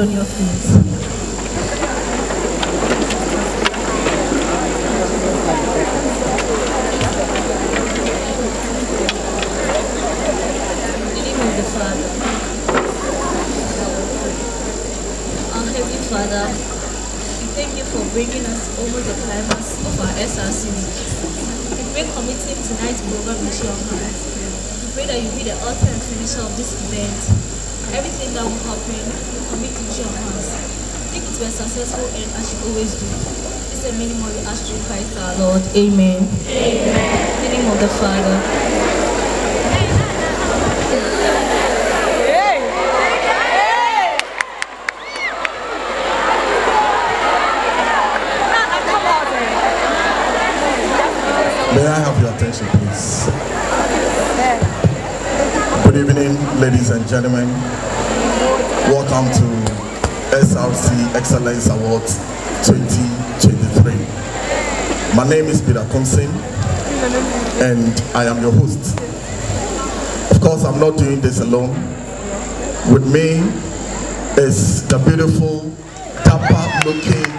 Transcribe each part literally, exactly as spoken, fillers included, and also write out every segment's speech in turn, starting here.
on your feet. Father, we thank you for bringing us almost the climax of our S R C. We pray committing tonight's program into your hands. We pray that you be the author and finisher of this event. Everything that will happen, we commit into your hands. Make it to a successful end as you always do. This is the minimum we ask through Christ our Lord. Amen. Amen. In the name of the Father. May I have your attention, please? Good evening, ladies and gentlemen. Welcome to S R C Excellence Awards twenty twenty-three. My name is Peter Kumsin, and I am your host. Of course, I'm not doing this alone. With me is the beautiful, dapper-looking,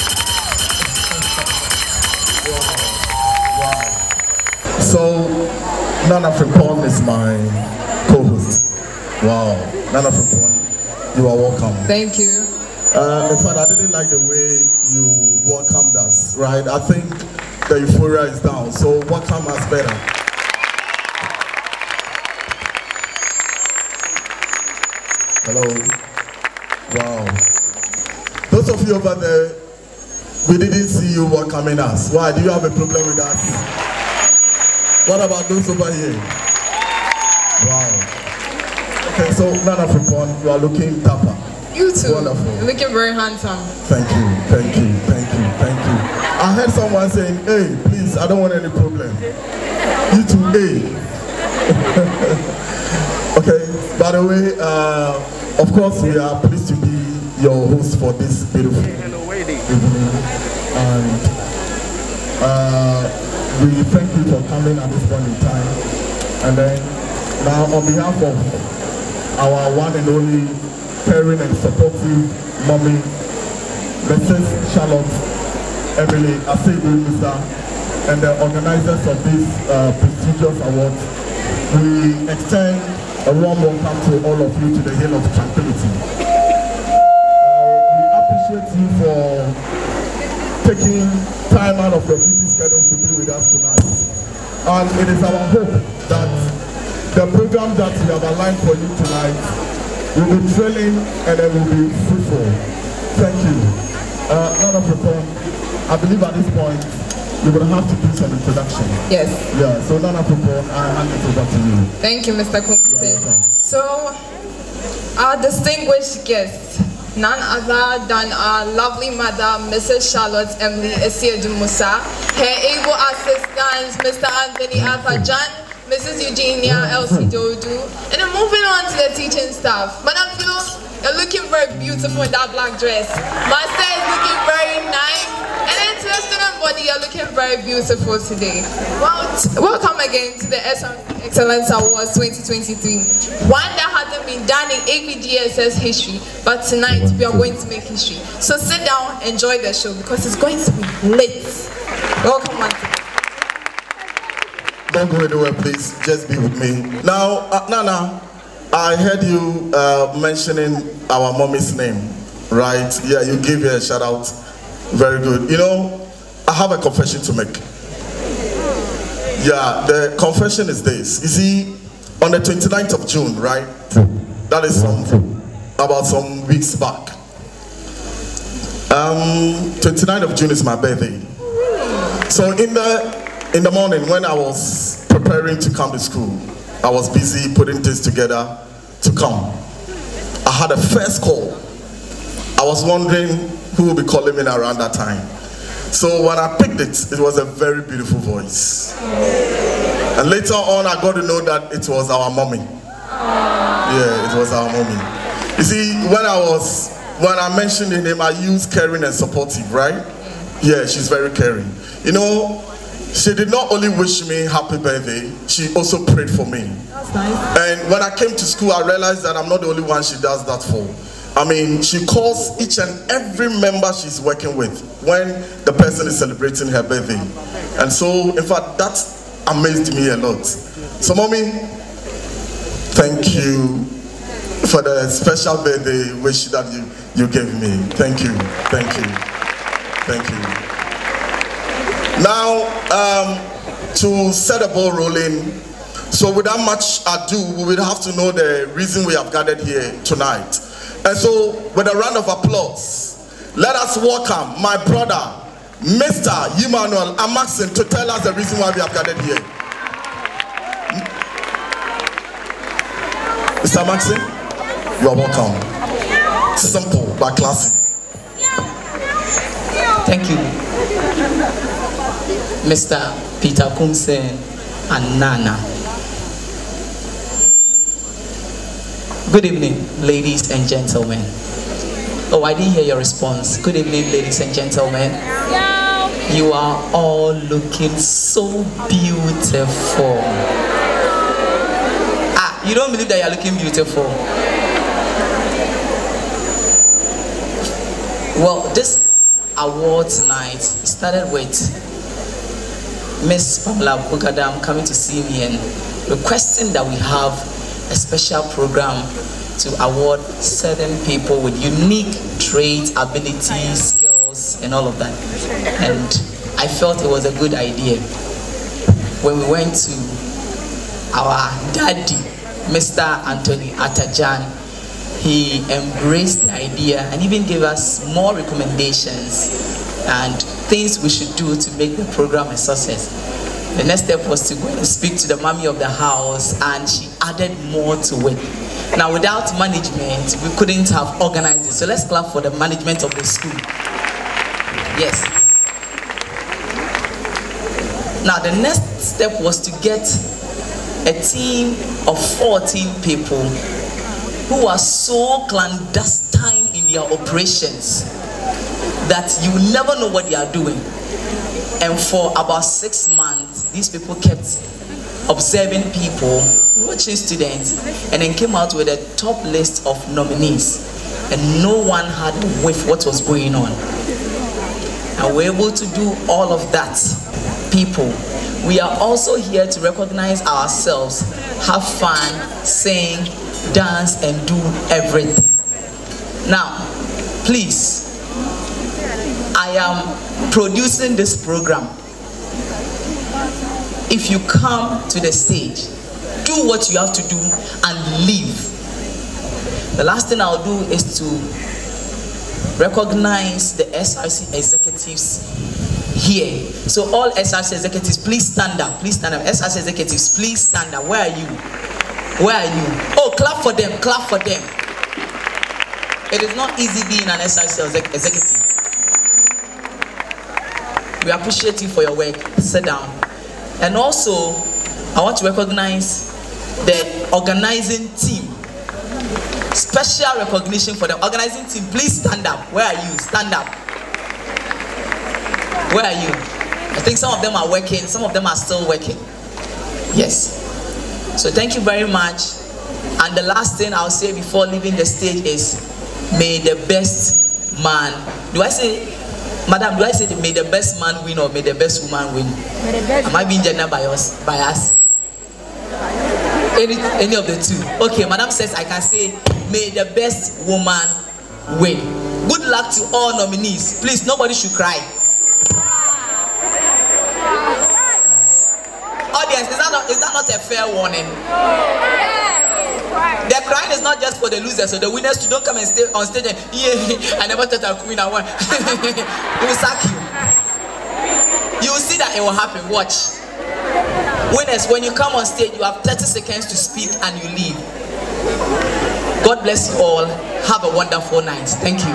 so, Nana Frimpong is my co-host. Wow, Nana Frimpong, you are welcome. Thank you. Uh, in fact, I didn't like the way you welcomed us, right? I think the euphoria is down, so welcome us better. Hello. Wow. Those of you over there, we didn't see you welcoming us. Why? Do you have a problem with us? What about those over here? Wow. Okay, so Nana Frimpong, you are looking dapper. You too. Wonderful. You're looking very handsome. Thank you, thank you, thank you, thank you. I heard someone saying, hey, please, I don't want any problem. You too, hey. Okay, by the way, uh, of course, we are pleased to be your host for this beautiful evening. And uh, we thank you for coming at this point in time. And then, now on behalf of our one and only caring and supportive mommy, Missus Charlotte Emily Asebu Musa, and the organizers of this uh, prestigious award, we extend a warm welcome to all of you to the Hill of Tranquility. Uh, we appreciate you for taking time out of your busy schedule to be with us tonight. And it is our hope that the program that we have aligned for you tonight will be thrilling and it will be fruitful. Thank you. Uh, Nana Frimpong, I believe at this point you will have to do some introduction. Yes. Yeah, so Nana Frimpong, I hand it over to you. Thank you, Mister Kumse. So, our distinguished guests, none other than our lovely mother, Missus Charlotte Emily Asebu Musa, her able assistants, Mister Anthony Afajan, Missus Eugenia Elsie Dodu, and then moving on to the teaching staff. Madam Philo, you're looking very beautiful in that black dress. Master is looking very nice, and then to the student body, you're looking very beautiful today. Well, welcome again to the S R C Excellence Awards twenty twenty-three. One that hasn't been done in A P G S S history, but tonight we are going to make history. So sit down, enjoy the show, because it's going to be lit. Welcome once again. Don't go anywhere, please. Just be with me. Now, uh, Nana, I heard you uh, mentioning our mommy's name, right? Yeah, you gave her a shout out. Very good. You know, I have a confession to make. Yeah, the confession is this. You see, on the twenty-ninth of June, right? That is some, about some weeks back. Um, twenty-ninth of June is my birthday. So in the in the morning when I was preparing to come to school, I was busy putting things together to come. I had a first call. I was wondering who would be calling me around that time. So when I picked it, it was a very beautiful voice. And later on, I got to know that it was our mommy. Yeah, it was our mommy. You see, when I was, when I mentioned the name, I used caring and supportive, right? Yeah, she's very caring. You know, she did not only wish me happy birthday, she also prayed for me. That's nice. And when I came to school, I realized that I'm not the only one she does that for. I mean, she calls each and every member she's working with when the person is celebrating her birthday. And so, in fact, that amazed me a lot. So, Mommy, thank you for the special birthday wish that you, you gave me. Thank you, thank you, thank you. Now, um, to set the ball rolling, so without much ado, we will have to know the reason we have gathered here tonight. And so, with a round of applause, let us welcome my brother, Mister Emmanuel Amaxin, to tell us the reason why we have gathered here. Mister Amaxin, you are welcome. Simple but classy. Thank you, Mister Peter Kumse and Nana. Good evening, ladies and gentlemen. Oh, I didn't hear your response. Good evening, ladies and gentlemen. You are all looking so beautiful. Ah, you don't believe that you're looking beautiful? Well, this award tonight started with Miss Pamela Bugadam coming to see me and requesting that we have a special program to award certain people with unique traits, abilities, skills, and all of that. And I felt it was a good idea. When we went to our daddy, Mister Anthony Atajan, he embraced the idea and even gave us more recommendations and things we should do to make the program a success. The next step was to go and speak to the mommy of the house, and she added more to it. Now, without management, we couldn't have organized it. So let's clap for the management of the school. Yes. Now, the next step was to get a team of fourteen people who are so clandestine in their operations that you never know what they are doing. And for about six months, these people kept observing people, watching students, and then came out with a top list of nominees. And no one had a whiff what was going on. And we're able to do all of that. People, we are also here to recognize ourselves, have fun, sing, dance, and do everything. Now, please, I am producing this program. If you come to the stage, do what you have to do and leave. The last thing I'll do is to recognize the S R C executives here. So all S R C executives, please stand up. Please stand up. S R C executives, please stand up. Where are you? Where are you? Oh, clap for them. Clap for them. It is not easy being an S R C executive. We appreciate you for your work. Sit down. And also, I want to recognize the organizing team. Special recognition for the organizing team. Please stand up. Where are you? Stand up. Where are you? I think some of them are working. Some of them are still working. Yes. So thank you very much. And the last thing I'll say before leaving the stage is, may the best man, do I say, Madam, do I say may the best man win or may the best woman win? May the best Am I being gender biased? Bias? Any, any of the two. Okay, Madam says I can say may the best woman win. Good luck to all nominees. Please, nobody should cry. Audience, is that not, is that not a fair warning? The crying is not just for the losers, so the winners too. Don't come and stay on stage and yeah, I never thought I could win. I won. They will sack you. You will see that it will happen. Watch. Winners, when you come on stage, you have thirty seconds to speak and you leave. God bless you all. Have a wonderful night. Thank you.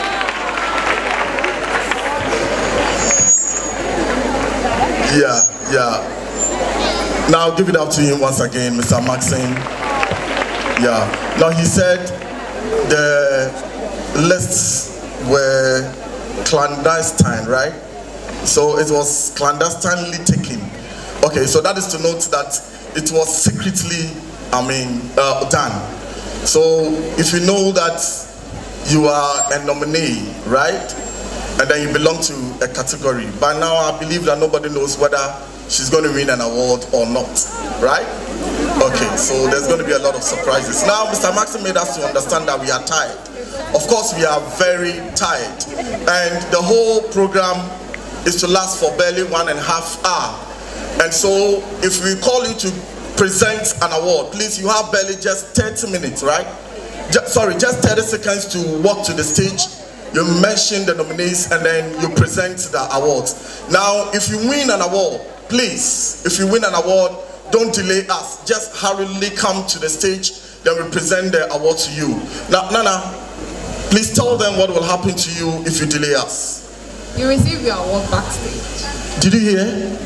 Yeah, yeah. Now give it up to him once again, Mister Maxine. Yeah. Now he said the lists were clandestine, right? So it was clandestinely taken. Okay, so that is to note that it was secretly, I mean, uh, done. So if you know that you are a nominee, right? And then you belong to a category. By now, I believe that nobody knows whether she's going to win an award or not, right? Okay, so there's going to be a lot of surprises. Now, Mister Maxim made us to understand that we are tired. Of course, we are very tired. And the whole program is to last for barely one and a half hour. And so, if we call you to present an award, please, you have barely just thirty minutes, right? Just, sorry, just thirty seconds to walk to the stage. You mention the nominees and then you present the awards. Now, if you win an award, please, if you win an award, don't delay us. Just hurriedly come to the stage, then we present the award to you. Now, Nana, please tell them what will happen to you if you delay us. You receive your award backstage. Did you hear?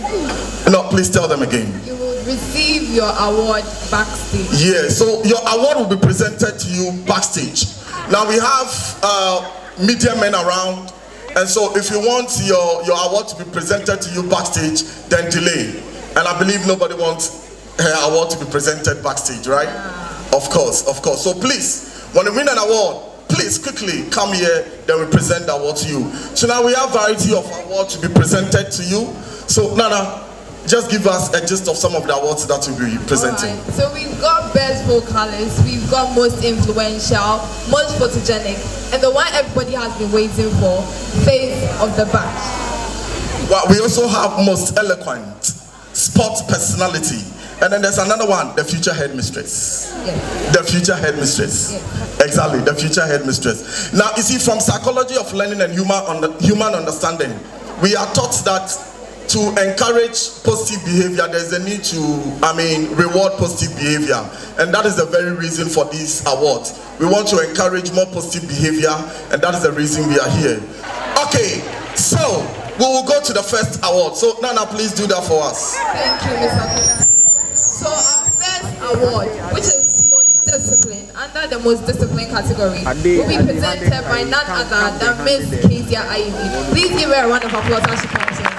No, please tell them again. You will receive your award backstage. Yeah, so your award will be presented to you backstage. Now we have uh, media men around, and so if you want your, your award to be presented to you backstage, then delay. And I believe nobody wants her award to be presented backstage, right? Yeah. Of course, of course. So please, when you win an award, please quickly come here, then we present the award to you. So now we have variety of awards to be presented to you. So Nana, just give us a gist of some of the awards that we'll be presenting. Right. So we've got best vocalist, we've got most influential, most photogenic, and the one everybody has been waiting for, face of the batch. Well, we also have most eloquent, sports personality, and then there's another one, the future headmistress. Yes. The future headmistress. Yes. Exactly, the future headmistress. Now, you see, from psychology of learning and human, under, human understanding, we are taught that to encourage positive behavior, there's a need to, I mean, reward positive behavior. And that is the very reason for these awards. We want to encourage more positive behavior, and that is the reason we are here. Okay, so we will go to the first award. So Nana, please do that for us. Thank you, Mister Peter. So our first award, which is most discipline, under the most discipline category, will be presented by none other than Miss Kezia Ivy. Please give her a round of applause as she comes in.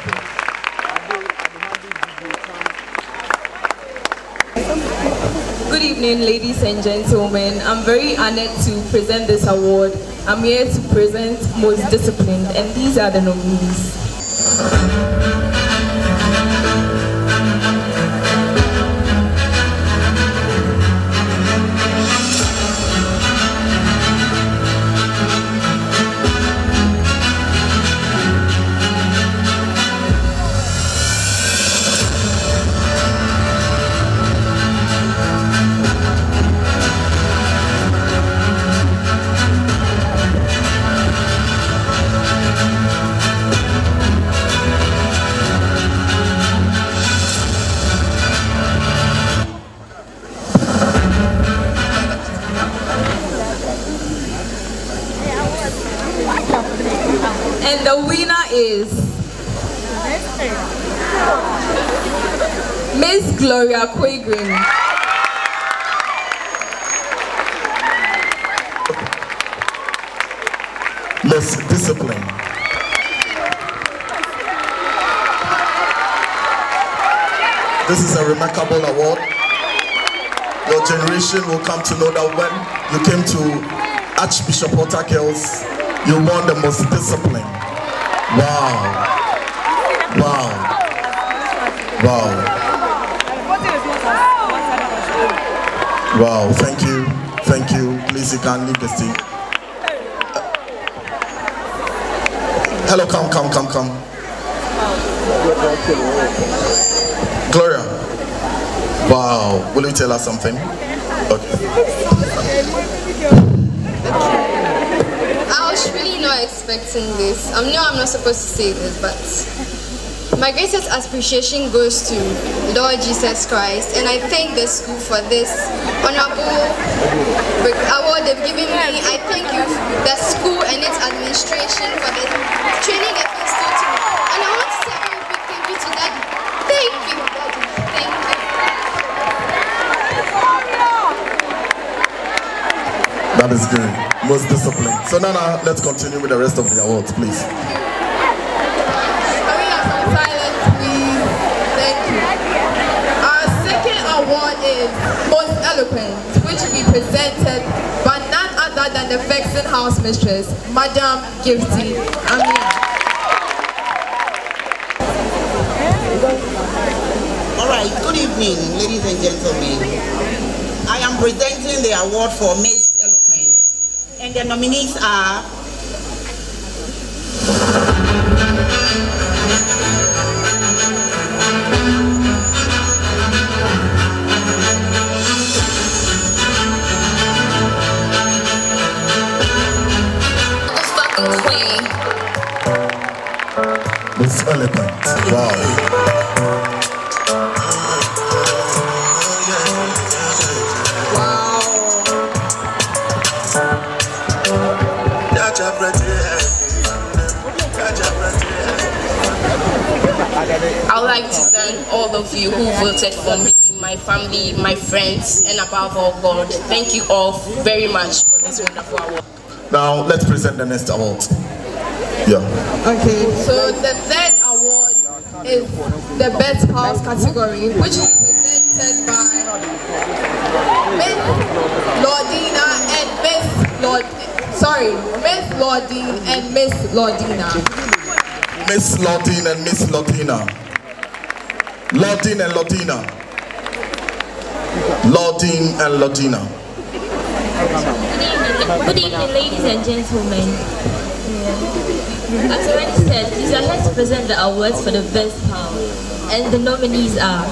Good evening, ladies and gentlemen. I'm very honored to present this award. I'm here to present Most Disciplined, and these are the nominees. And the winner is Miss Gloria Quagrin. Most discipline. This is a remarkable award. Your generation will come to know that when you came to Archbishop Porter Girls, you won the most discipline. Wow. Wow. Wow. Wow. Thank you. Thank you. Please, you can leave the stage. Hello, come, come, come, come. Gloria. Wow. Will you tell us something? Okay. I was really not expecting this. I know I'm not supposed to say this, but my greatest appreciation goes to Lord Jesus Christ, and I thank the school for this honorable award they've given me. I thank you, the school and its administration, for the training they've instilled to me. And I want to say a very big thank you to Daddy. Thank you, Daddy. Thank you. That is good. Most disciplined. So Nana, let's continue with the rest of the awards, please. Hurry up, some silence, please. Thank you. Our second award is Most Eloquent, which will be presented by none other than the the vexing house mistress, Madam Gifty Amina. All right, good evening, ladies and gentlemen. I am presenting the award for Miss Eloquence, and the nominees are Queen. Miss Eloquence. Wow. I would like to thank all of you who voted for me, my family, my friends, and above all, God. Thank you all very much for this wonderful award. Now let's present the next award. Yeah. Okay, so the third award is the best house category, which is presented by Miss Lordina and Miss Lord. Sorry, Miss Lordine and Miss Lordina. Miss Lordine and Miss Lordina. Lordine and Lordina. Lordine and Lordina. Good evening, ladies and gentlemen. As already said, we are here to present the awards for the best house, and the nominees are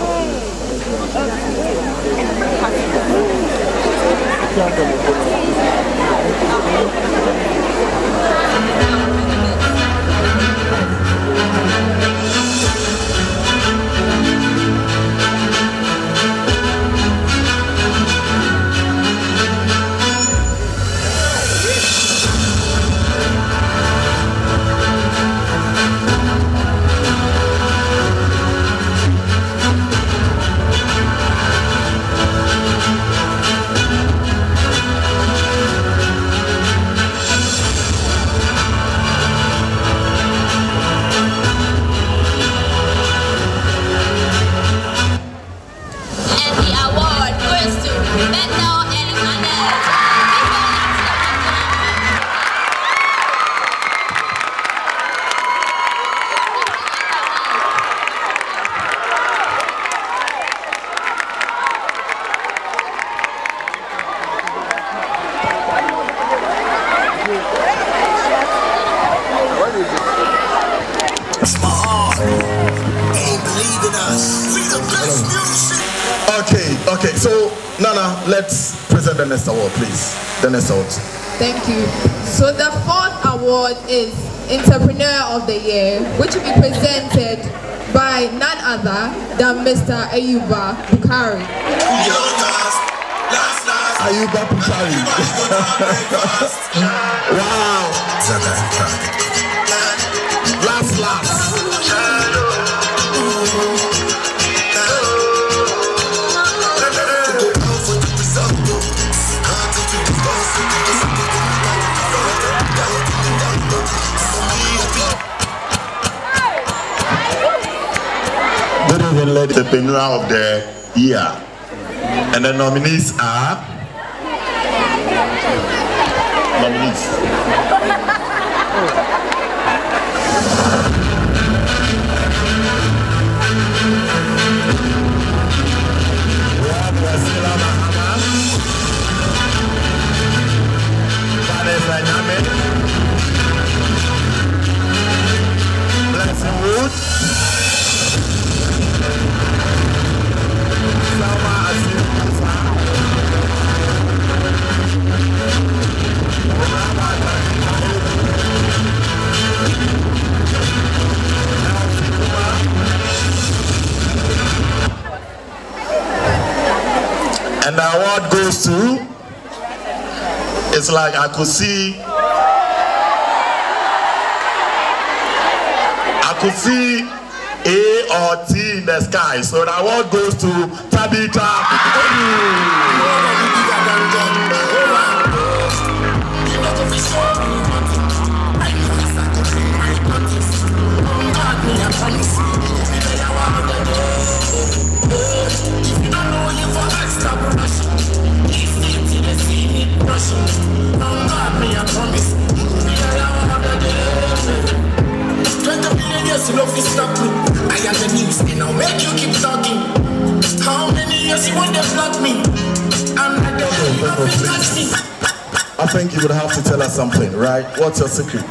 Okay, okay, so Nana, let's present the next award, please. The next award. Thank you. So the fourth award is Entrepreneur of the Year, which will be presented by none other than Mister Ayuba Bukari. Ayuba Bukari. Wow. Last, last. Good evening, ladies. The entrepreneur of the year, and the nominees are nominees. And the award goes to, it's like I could see, I could see A or T in the sky. So the award goes to Tabitha. think you would have to tell us something, right? What's your secret?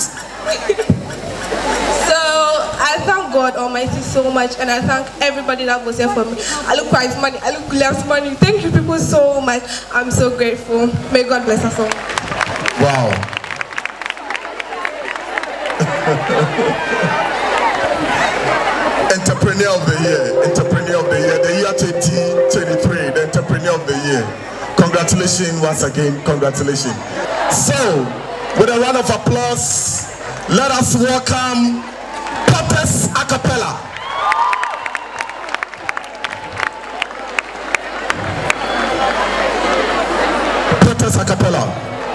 I thank God Almighty so much, and I thank everybody that was here for me. I look Christ money, I look left money. Thank you people so much. I'm so grateful. May God bless us all. Wow. Entrepreneur of the year, entrepreneur of the year, the year twenty twenty-three, the entrepreneur of the year. Congratulations once again, congratulations. So, with a round of applause, let us welcome Protest a cappella. Protest a cappella.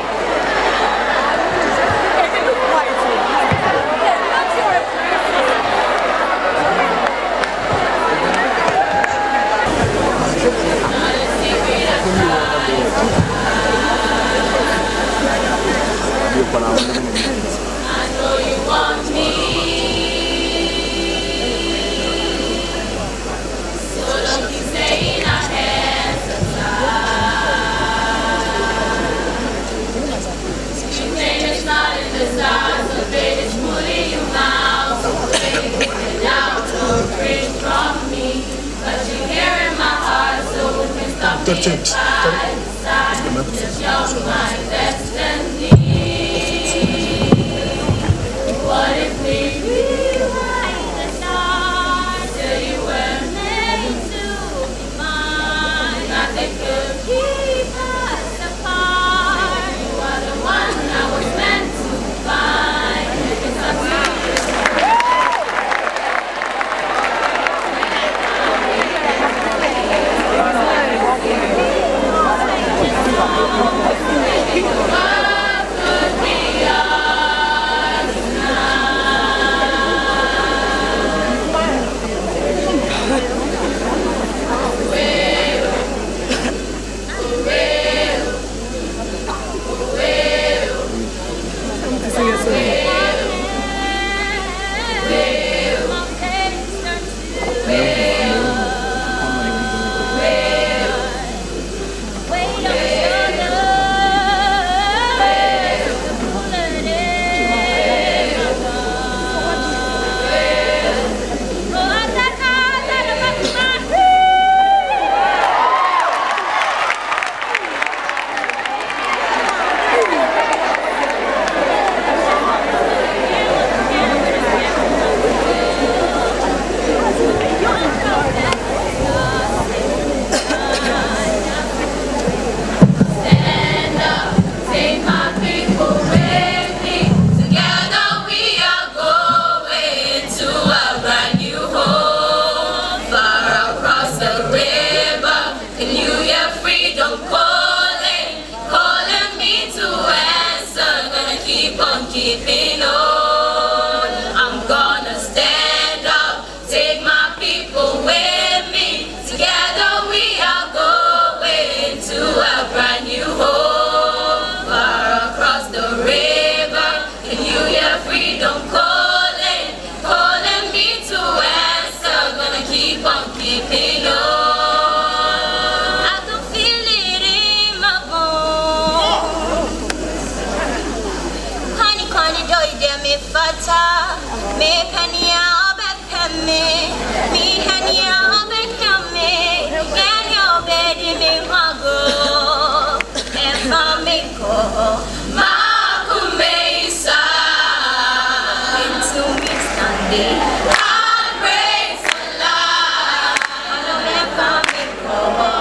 Don't change. What if we rewrite the stars? Till you were meant to be mine. Nothing could keep us apart. You are the one I was meant to find. It's up to keeping on. I'm gonna stand up, take my people with me. Together we are going to a brand new home. Far across the river, can you hear freedom calling? Calling me to answer, gonna keep on keeping on. Fata me penia obekame mi hania obekame yanyo bedi me mago efa me ko makumesa into me standing and praise Allah no efa me ko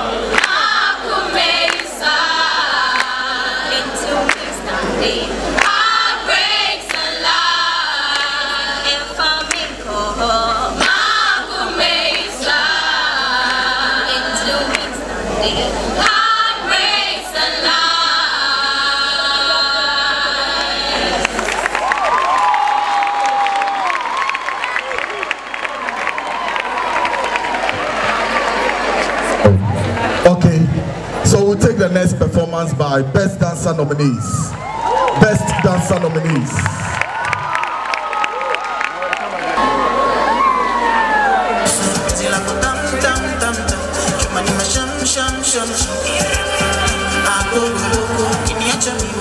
makumesa into me standing. Okay, so we'll take the next performance by Best Dancer nominees. Best Dancer nominees. Shum shum shum, I go go go, can you tell me I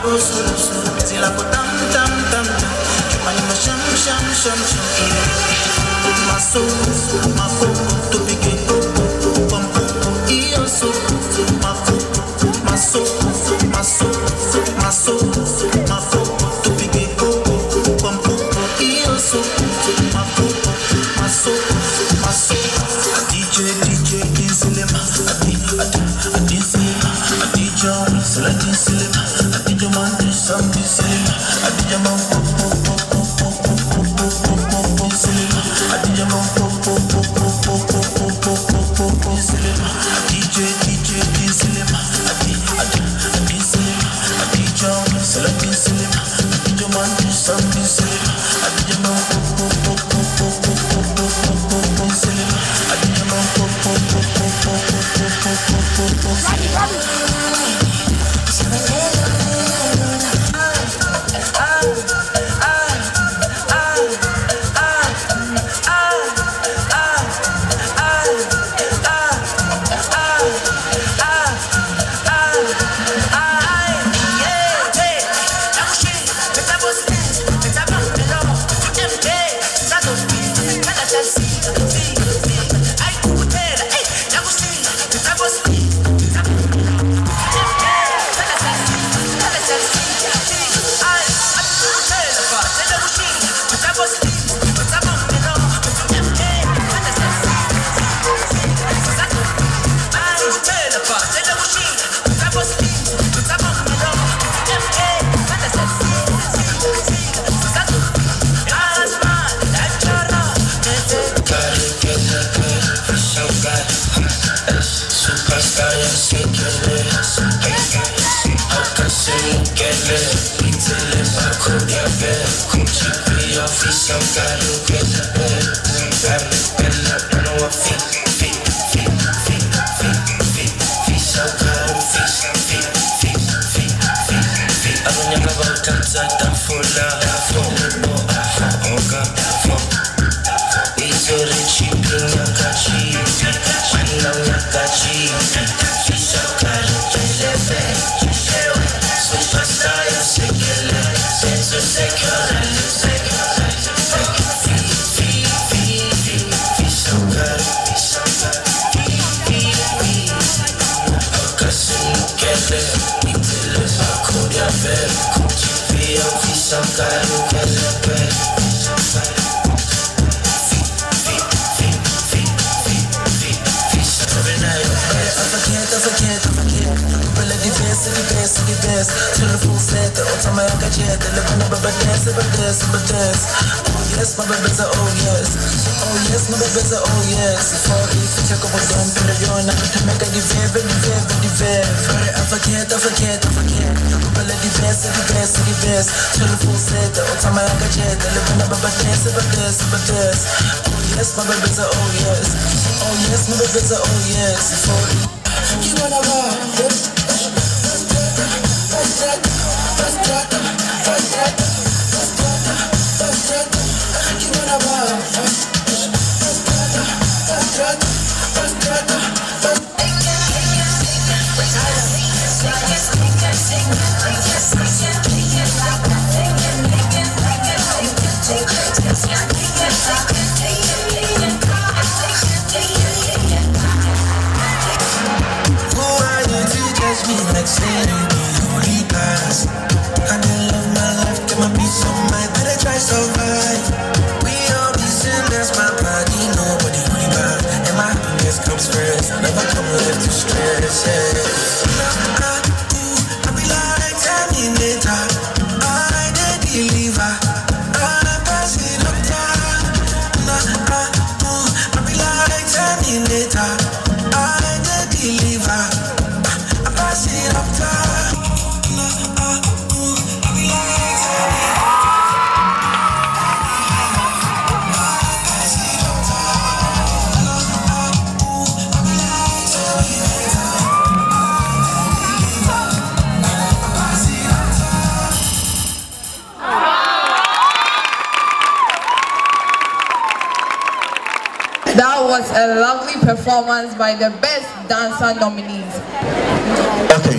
That was a lovely performance by the best dancer nominees. Okay,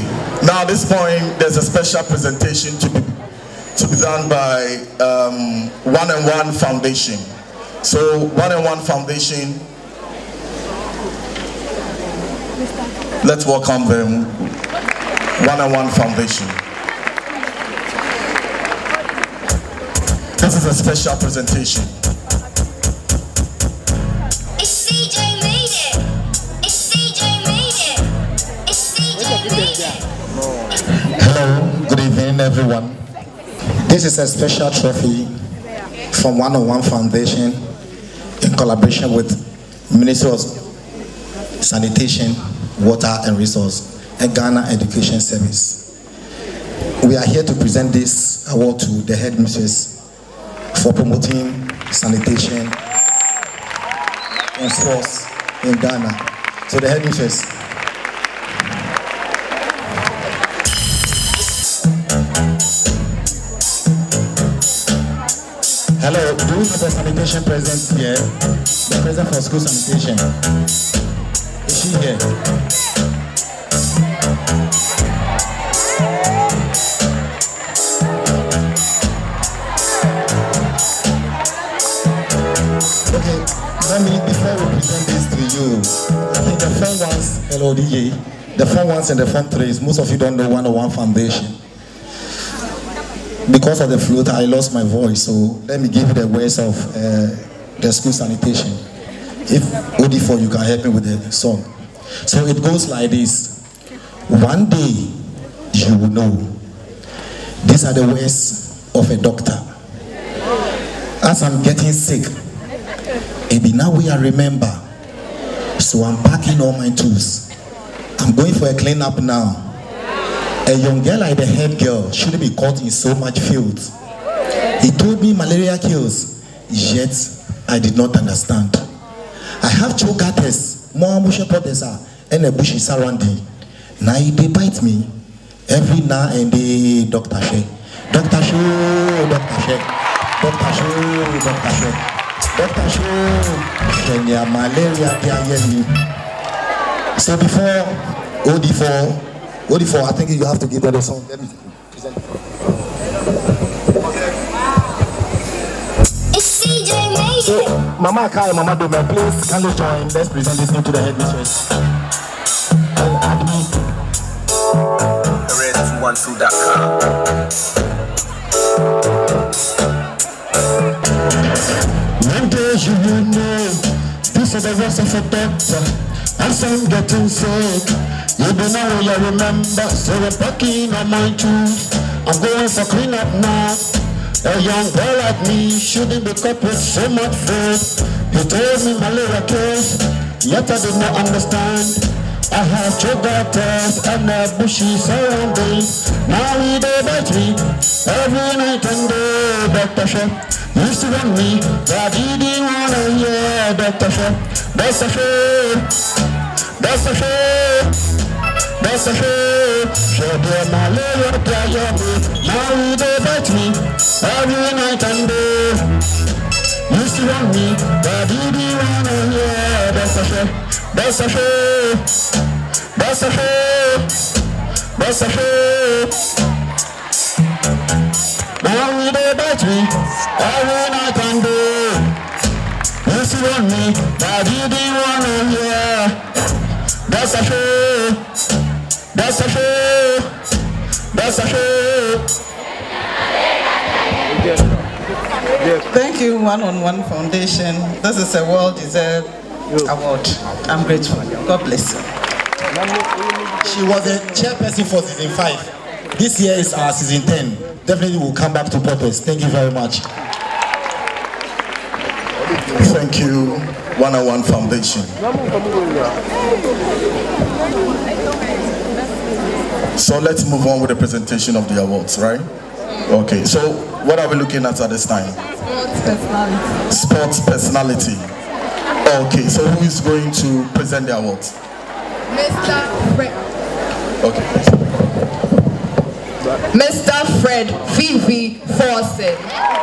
Now at this point, there's a special presentation to be, to be done by um, One and One Foundation. So One and One Foundation, let's welcome them. One and One Foundation. This is a special presentation. It's C J made it. It's C J made it. It's C J made it. Hello, good evening everyone. This is a special trophy from One and One Foundation in collaboration with Ministry of Sanitation, Water and Resource and Ghana Education Service. We are here to present this award to the headmistress for promoting sanitation and sports in Ghana. So the headmistress. Hello, do we have a sanitation present here? The president for school sanitation. Is she here? Okay, let me, before we present this to you, I think the fun ones, hello D J, the fun ones and the fun threes, most of you don't know One and One Foundation. Because of the flute, I lost my voice, so let me give you the words of uh, the school sanitation. If O D four, you can help me with the song. So it goes like this. One day, you will know. These are the words of a doctor. As I'm getting sick, it be now we I remember. So I'm packing all my tools. I'm going for a cleanup now. A young girl like the head girl shouldn't be caught in so much filth. He told me malaria kills, yet I did not understand. I have two gutters, more bushy potters and a bushy surrounding. Now they bite me every now and then. Doctor She, Doctor She, Doctor She, Doctor She, Doctor She, Doctor She, Kenya malaria me. So before O D four. O D four, I think you have to give them the song. Let me present it. It's C J made So, it. Mama Kai, Mama Dome, please can you join? Let's present this thing to the headmistress. And admin. red two one two dot com. One day you will know, this is the voice of a doctor. As I'm getting sick, you don't know what you remember. So we're packing on my tools. I'm going for cleanup now. A young boy like me shouldn't be caught with so much food. He told me malaria kills, yet I did not understand. I have two daughters and a bushy surroundings. Now he they bite me every night and day. Doctor She used to run me, but he didn't wanna hear. Doctor She, Doctor She, Doctor She, Doctor She, she did malaria tire me. Now he they bite me every night and day. Used to run me, but he didn't wanna hear. Doctor She, Doctor She, Doctor She, Doctor She. Now he they bite me every night and day. Used to run me, but he didn't wanna hear. Doctor She, Doctor She, Doctor She. Thank you, One on One Foundation. This is a well-deserved award. I'm grateful. God bless you. She was a chairperson for season five. This year is our season ten. Definitely will come back to purpose. Thank you very much. Thank you, One and One Foundation. So let's move on with the presentation of the awards, right? Okay, so what are we looking at at this time? Sports personality. Sports personality. Okay, so who is going to present the awards? Mister Fred. Okay. Mister Fred Vivi Fawcett.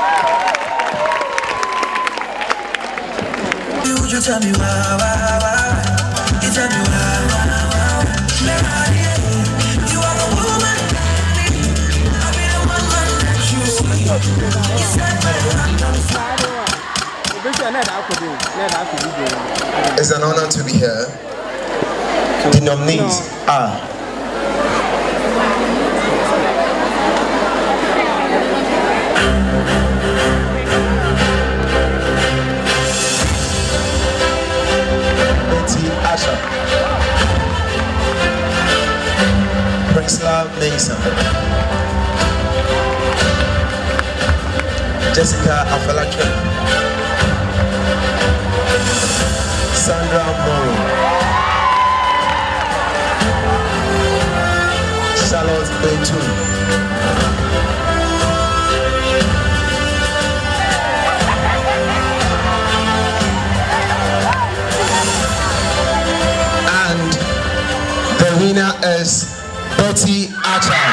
You tell me why, why, why? You tell me why, why, why? You are the woman. It's an honor to be here. The nominees are Betty Asher, Priscilla Mason, Jessica Afalake, Sandra Moro, Charlotte Betu, and the winner is Betty Archer.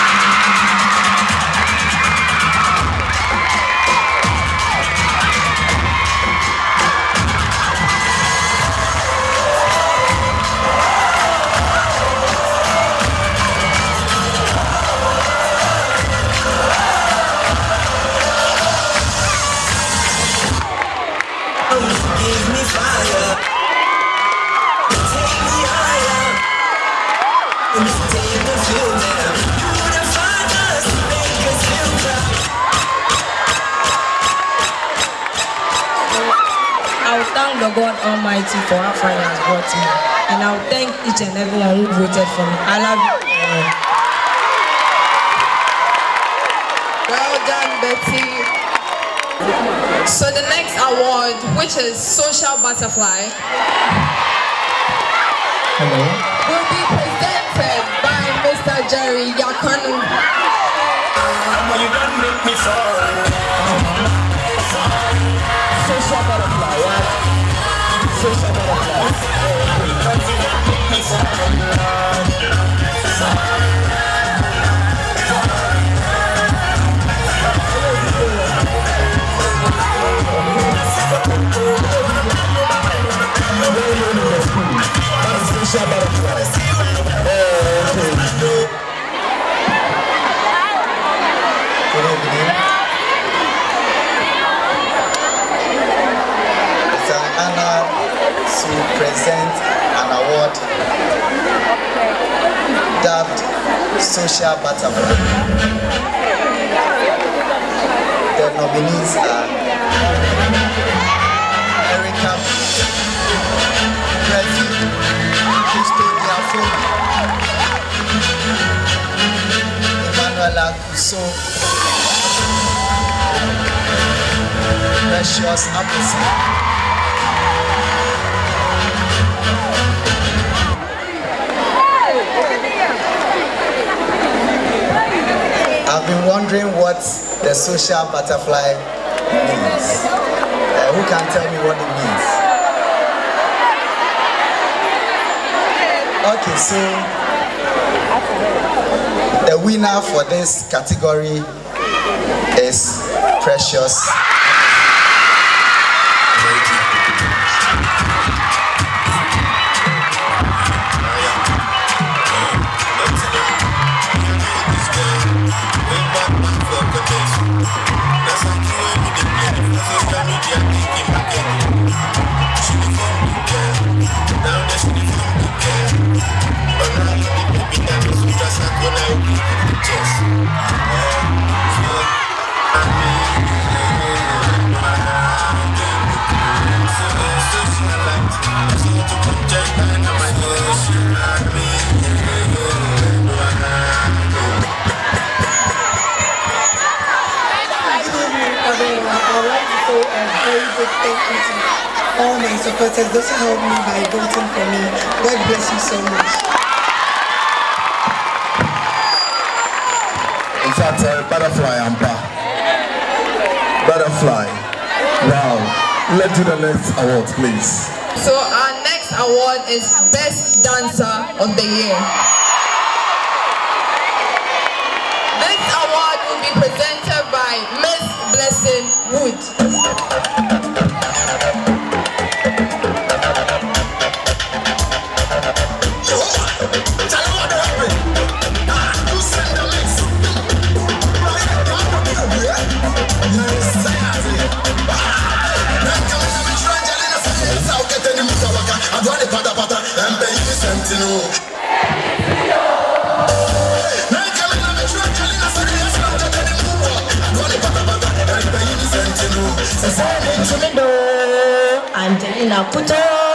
The God Almighty for how far He has brought me, and I'll thank each and everyone who voted for me. I love you. Well done, Betty. So the next award, which is Social Butterfly, Hello. will be presented by Mister Jerry Yakanu. Uh, you don't make me fall. Social Butterfly, right? Social Butterfly. Social Butterfly. Good evening. It's an honor to present an award dubbed Social Butterfly. The nominees are Erica Prezi, Christodia Fumi, Emanuela Kuso, Precious Apison. I've been wondering what the social butterfly means. Uh, who can tell me what it means? Okay, so the winner for this category is Precious. All my supporters, those who helped me by voting for me. God bless you so much. In fact, uh, butterfly and bar. Butterfly. Wow. Let's do the next award, please. So our next award is Best Dancer of the Year. This award will be presented by Miss Blessing Wood. Yeah. Ina Kuto.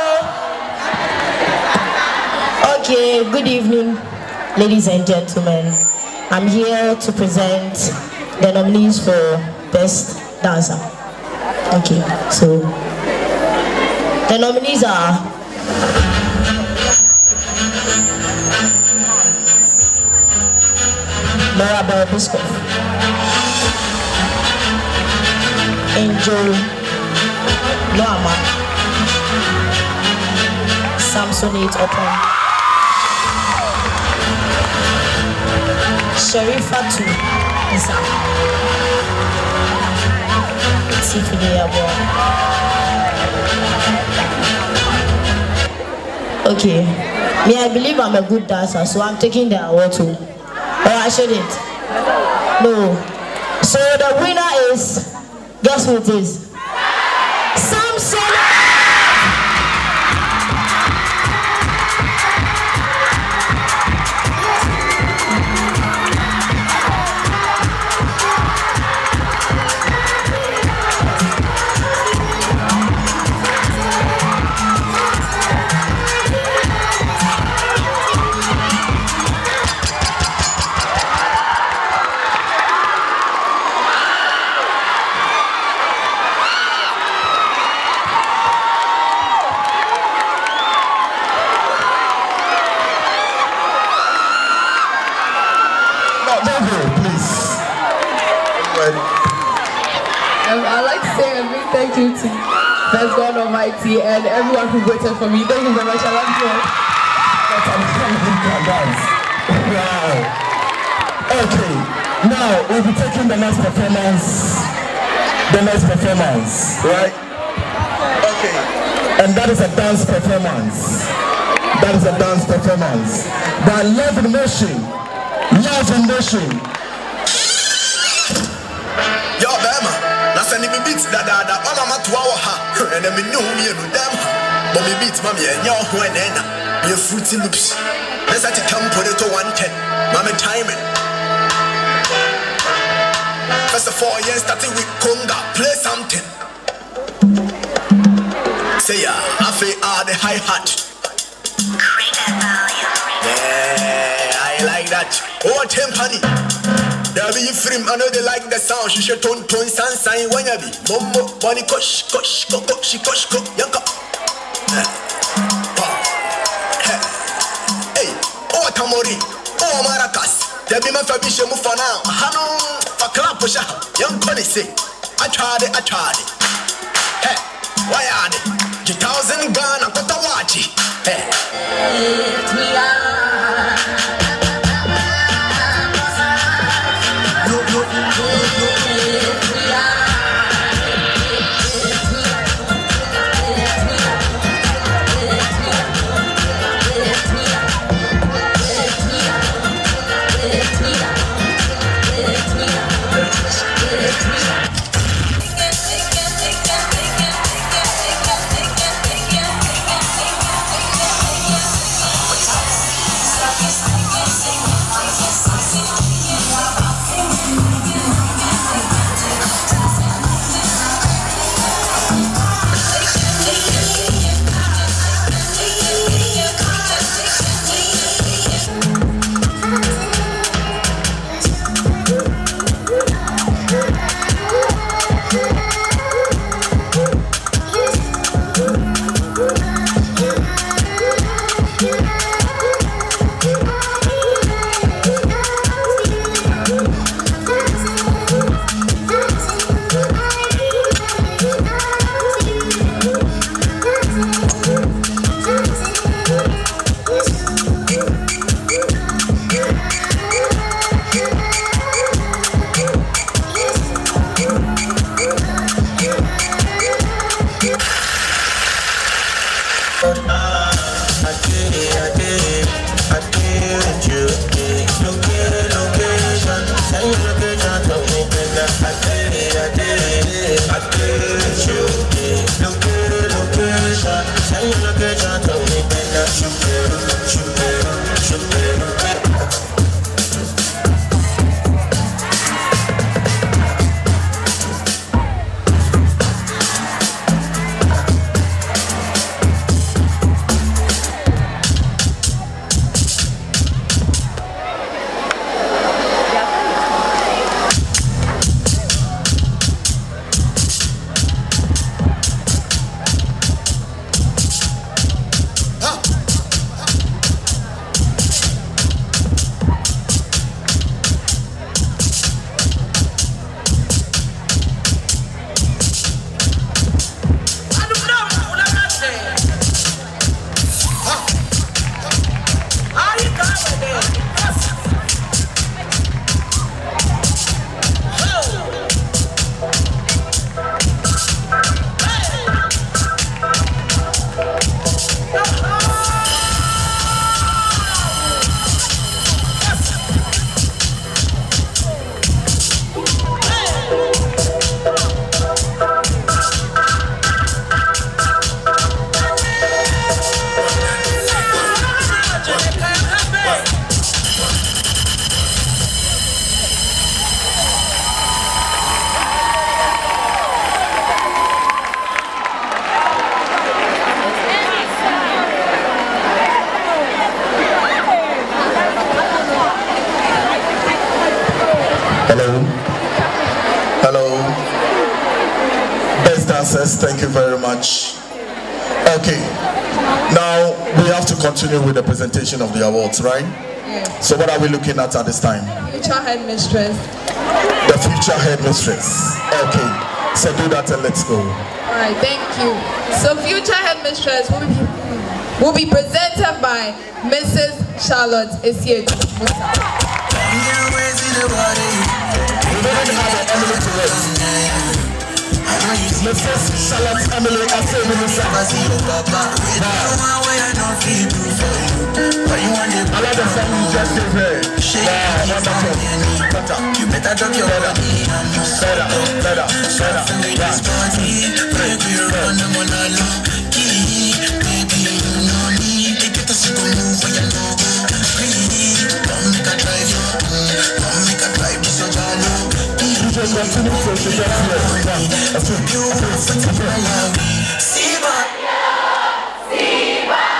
Okay, good evening, ladies and gentlemen. I'm here to present the nominees for Best Dancer. Okay, so the nominees are Marabel Biscoff, Angel Noama, Samsonite Opon, Sherifatu Isa, Tiffany Abo. Okay, me, I believe I'm a good dancer, so I'm taking the award too. Or I shouldn't. No. So the winner is, guess who it is? Samson. Thank you to Thank God Almighty and everyone who voted for me. Thank you very much. I love you all. Wow. Okay. Now we'll be taking the next performance. The next performance, right? Okay. And that is a dance performance. That is a dance performance. By Love in Motion. Love in Motion. Yo, Bama. Send me beats that that that all I'm at wow ha and then me know me no damn but me beats mommy and your when and your fruity loops let's at come put it to one ten mommy timing first of all yes starting with conga play something say yeah I feel ah the hi hat yeah I like that oh timpani. There be free, I know they like the sound. She should tone tone san sign when you be Momo, money kosh, kosh, ko ko, she kosh ko, yanka. Hey, oh Tamori, oh Maracas. There be my Fabisha Mufa now. Hano, for clap push out. Young Connie say, I tried it, I tried it. Hey, why are they? Two thousand gun, I got a watch. Hey, it's me. Hello. Hello. Best dancers, thank you very much. Okay. Now we have to continue with the presentation of the awards, right? Yes. So what are we looking at at this time? Future headmistress. The future headmistress. Okay. So do that and let's go. All right, thank you. So future headmistress will be, will be presented by Missus Charlotte Esiedu Musa. Missus Charlotte Emily Esiedu Musa. I like the song you just gave her. Yeah, wonderful. Better. You better drop your better. Better, better, better. Baby, you run them on a low key. Baby, you know me. They get the super move when you know. Please, don't make a drive you. Don't make a drive this your jalo. You just want to know so she gets here. That's what you want to know. See what? See what?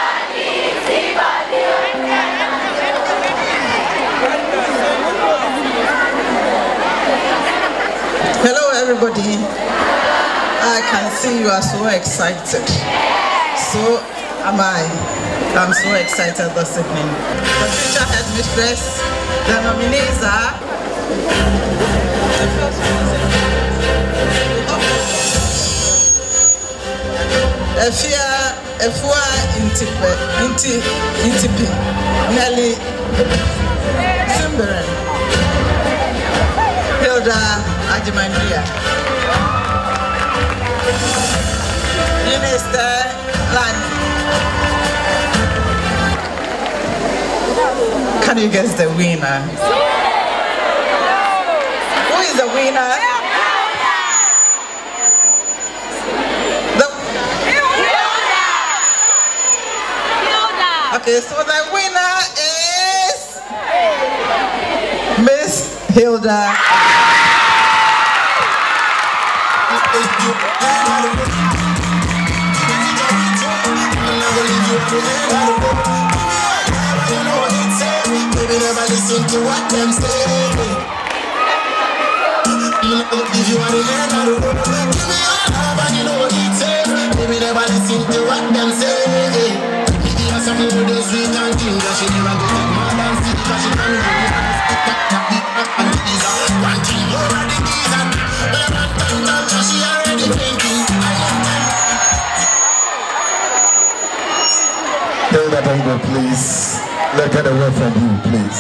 Hello everybody. I can see you are so excited. So am I. I'm so excited this evening. The future headmistress, the nominees are Efia Efua Intipe Inti Intipi Nelly Simberen Hilda Ajimandria, Minister Land. Can you guess the winner? Who is the winner? The Okay, so the winner is Miss Hilda. Baby, never listen to what them say. If you want to hear that, give me all love and you know what it says. Baby, never listen to what them say. Maybe you're some of those sweet and things that she never go to more than see because she can't really one thing over the keys and but I'm not done now, she already thinking. Hilda, don't go, please. Let's get a word from you, please.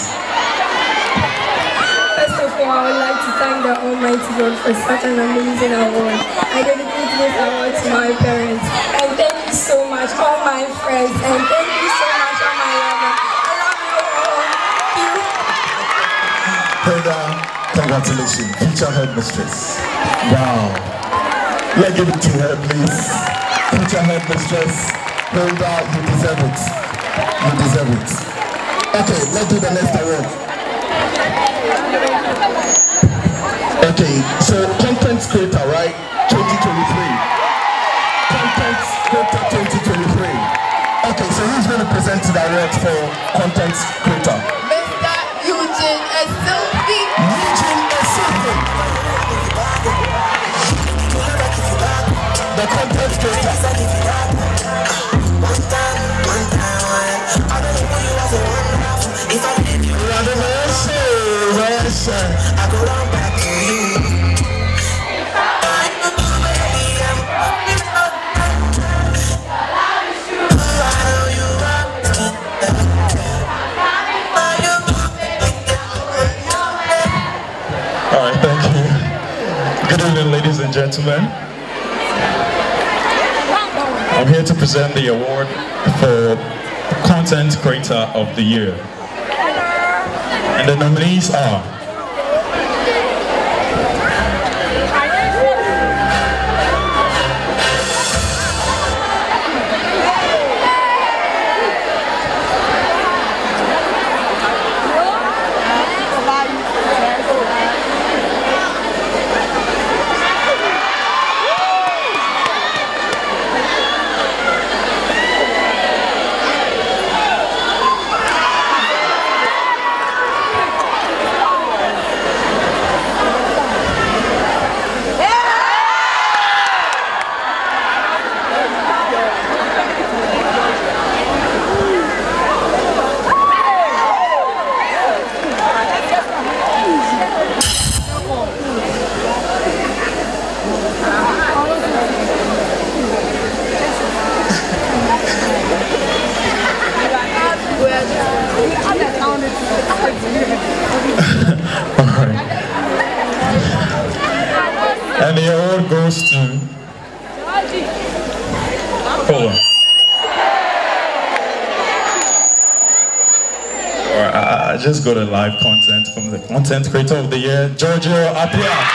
First of all, I would like to thank the Almighty God for such an amazing award. I dedicate this award to my parents. And thank you so much, all my friends. And thank you so much, all my lovers. I love you all. Hilda, congratulations. Future headmistress. Wow. Let's give it to her, please. Future headmistress. Hilda, you deserve it. You deserve it. Okay, let's do the next award. Okay, so content creator, right? twenty twenty-three. Content creator twenty twenty-three. Okay, so who's going to present the award for content creator? Mister Eugene Esilfi. Eugene Esilfi. The content creator. One time, one time, I don't know you as a one. If I leave you, I don't know, I go down back to you. All right, thank you. Good evening, ladies and gentlemen. I'm here to present the award for Content Creator of the Year. And the nominees are And the award goes to... Hold on. Alright, I, I just got a live content from the Content Creator of the Year, Giorgio Apia.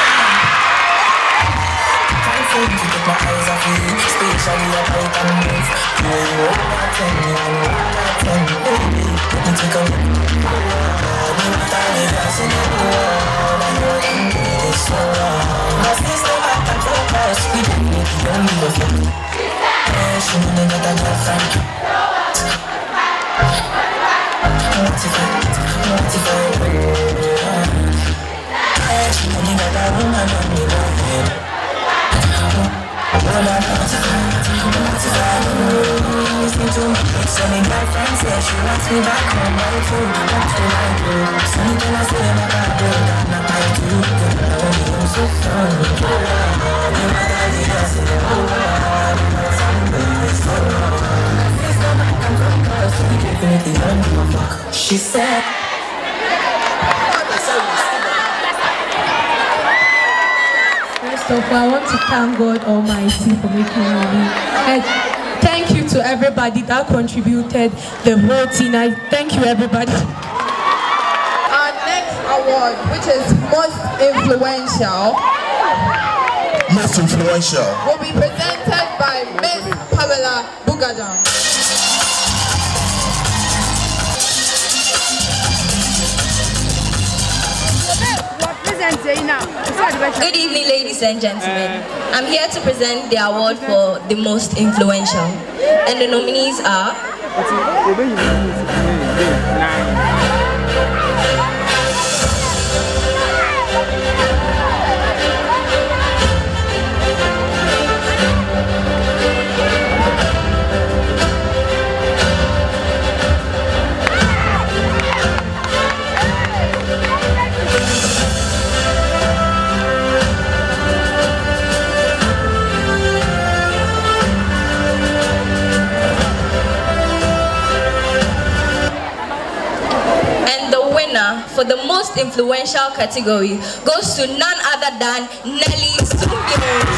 She said first of all, I want to thank God Almighty for making me. And thank you to everybody that contributed, the whole team. I thank you, everybody. Our next award, which is most influential, Most influential. will be presented by Miss Pamela Bugadam. Good evening, ladies and gentlemen. I'm here to present the award for the most influential. And the nominees are... for the most influential category goes to none other than Nelly Studio.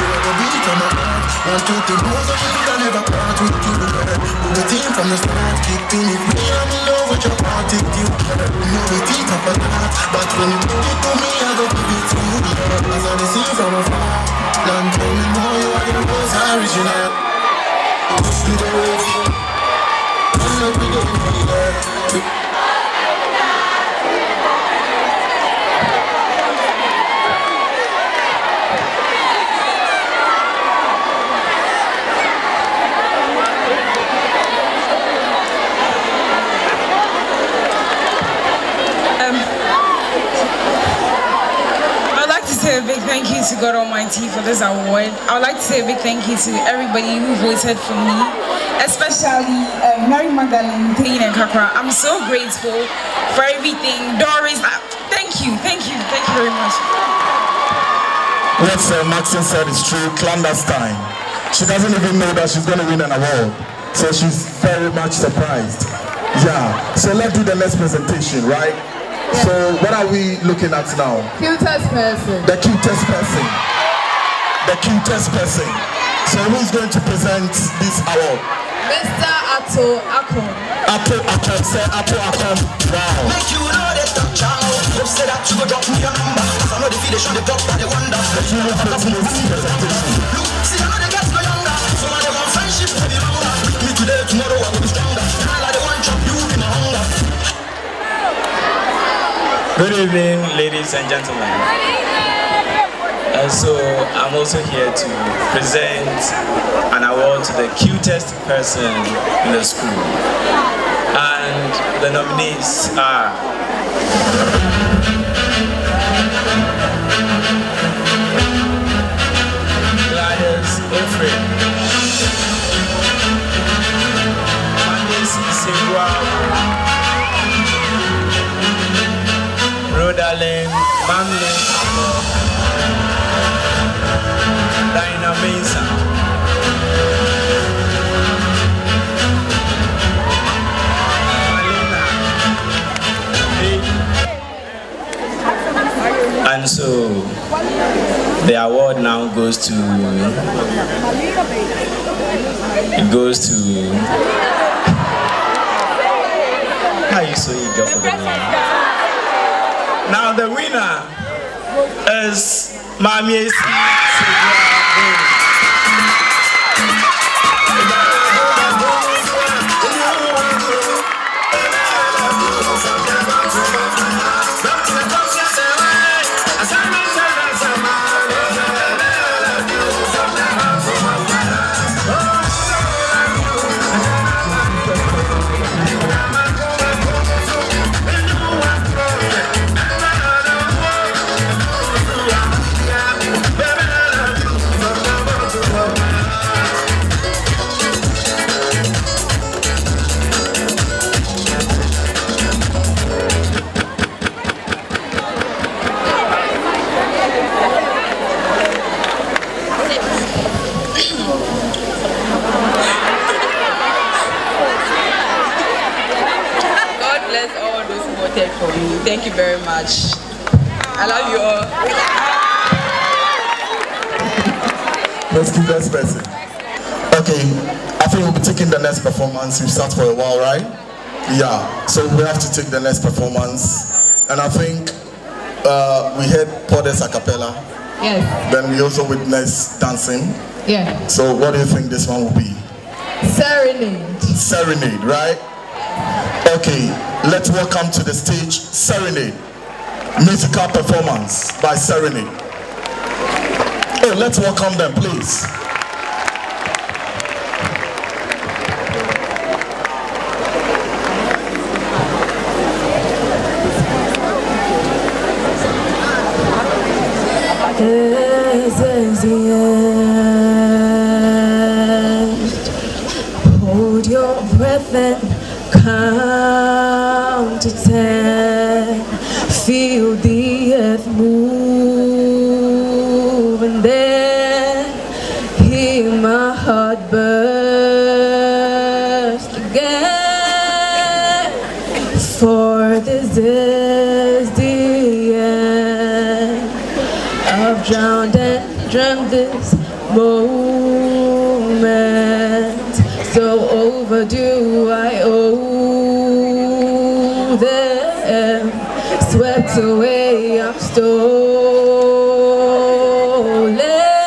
A big thank you to God Almighty for this award. I would like to say a big thank you to everybody who voted for me, especially uh, Mary Magdalene, Payne and Kakra. I'm so grateful for everything. Doris, uh, thank you, thank you, thank you very much. What uh, Maxine said is true, clandestine. She doesn't even know that she's going to win an award. So she's very much surprised. Yeah, so let's do the next presentation, right? Yes. So what are we looking at now? Cutest person. The cutest person. The cutest person. So who's going to present this award? Mister Ato Akon. Ato Akon, say Ato Akon. Wow. Make you know they talk chow. You say that you go drop me your number. I know the feel they show the top but they wonder. The hero for this presentation. Look, see I know they get no younger. Some of them want friendship to be longer. Me today, tomorrow I will be stronger. Now like they want chop you in my hunger. Good evening, ladies and gentlemen. Uh, so I'm also here to present an award to the cutest person in the school. And the nominees are Gladys Ofred, Mandis Singwa, Rodalyn Mamlin, Dinah Mesa, Malina, and so the award now goes to, it goes to, how are you so eager for the name? Now the winner is Mami for me. Thank you very much. I love you all. Let's give this person. Okay, I think we'll be taking the next performance. We've sat for a while, right? Yeah, so we have to take the next performance. And I think uh, we heard Podes a cappella. Yes. Then we also witnessed dancing. Yeah. So what do you think this one will be? Serenade. Serenade, right? Okay, let's welcome to the stage Serenade. Musical performance by Serenade. Oh, let's welcome them, please. This is the end. Hold your breath and count to ten. Feel the earth move and then hear my heart burst again. For this is the end. I've drowned and dreamt this moment. So overdue, I owe them. Swept away, I'm stolen.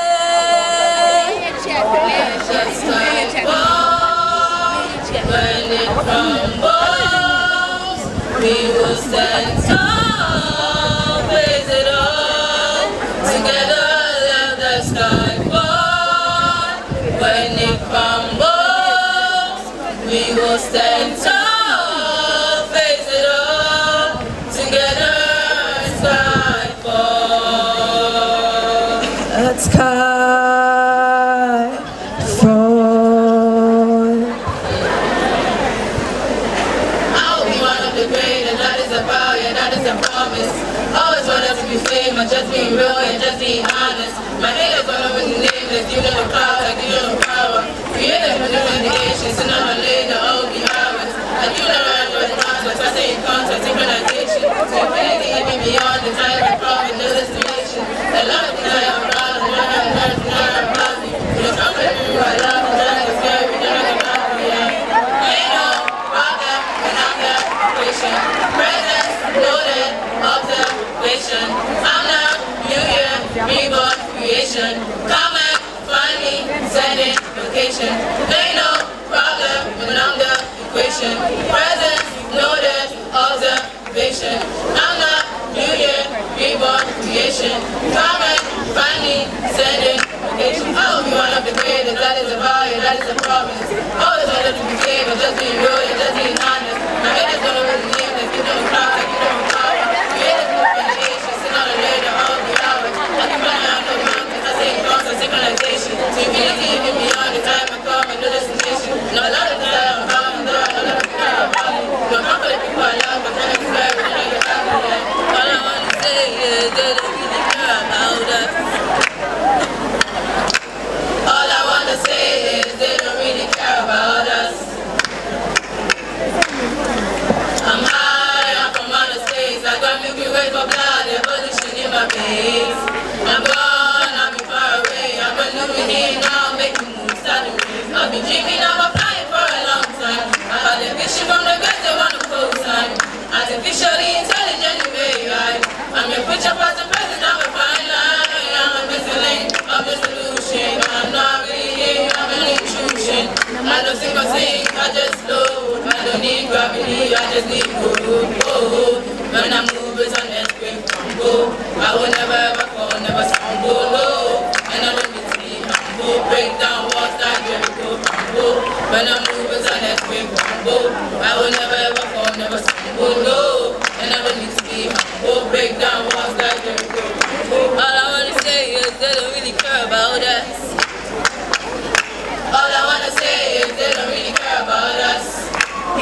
When it crumbles, we will stand tall, face it all. Together, let the sky fall. When it crumbles, we will stand tall, face it all. Together, sky fall. Let sky fall. I'll be one of the great, and that is a vow, yeah, that is a promise. Always wanted to be famous, just being real and just being honest. My haters wanna be nameless, you know the cloud, like you know the power. Created for new indications, so now I'm later, all be ours. And you know I know the concept, I say in contact, synchronization. So infinity, even beyond the time and profit, no destination. A lot of things I am proud of, and I am learned, and I am happy. You know, I'm gonna do what I love, and I am scary, and I am happy, yeah. Ain't no problem, and I'm the equation. Presence, noted, observation. I'm not new year, reborn, creation. Come and find me, send it, location. Ain't no problem, and I'm the equation. Presence, noted, observation. I'm not new year, reborn, creation. Come and find me, send it, location. I will be one of the greatest, that is a value, that is a promise. Always wanted to be famous, just being real and just being honest. My head is gonna be nameless, you know the cloud, like you know the power. Creative movement, sit on the radar, all the hours. I can run out the mountains, I say constant synchronization. To infinity, even beyond the time I come and no destination. No, a lot of things I am about, and there are a lot of things I am about. You're not for the people I love, but kind of fair, and I get happy. All I want to say is they don't really care about us. All I want to say is they don't really care about us. never ever fall, never stumble low. And I don't need to be humble. Break down walls like Jericho, humble. When I move as I let me humble. I will never ever fall, never stumble low. And I don't need to be humble. Break down walls like Jericho, humble. All I wanna say is they don't really care about us. All I wanna say is they don't really care about us.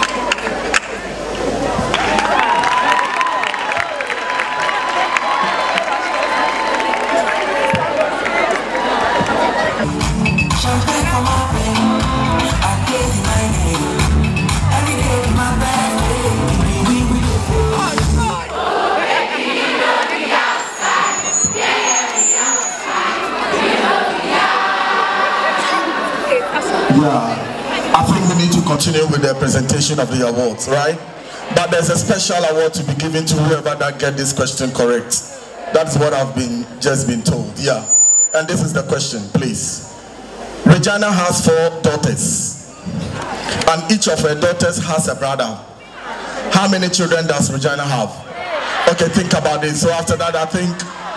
Yeah, I think we need to continue with the presentation of the awards, right? But there's a special award to be given to whoever that get this question correct. That's what I've been just been told. Yeah, and this is the question, please. Regina has four daughters, and each of her daughters has a brother. How many children does Regina have? Okay, think about it. So after that, I think.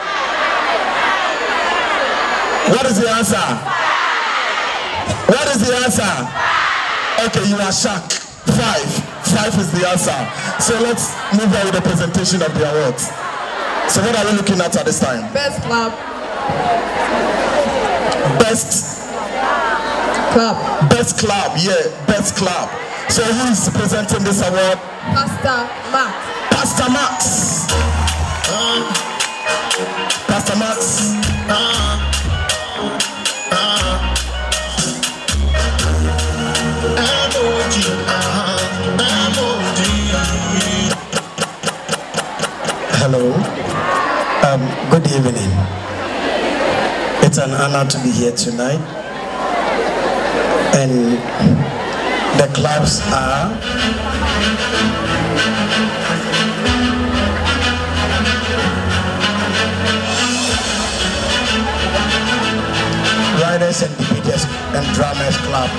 What is the answer? What is the answer? Okay, you are shocked. Five. Five is the answer. So let's move on with the presentation of the awards. So what are we looking at at this time? Best club. Best club. Best club, yeah, best club. So who is presenting this award? Pastor Max. Pastor Max. Uh, Pastor Max. Uh, uh. Hello, um, good evening. It's an honor to be here tonight. And the clubs are Writers and Debaters and Drummers Club,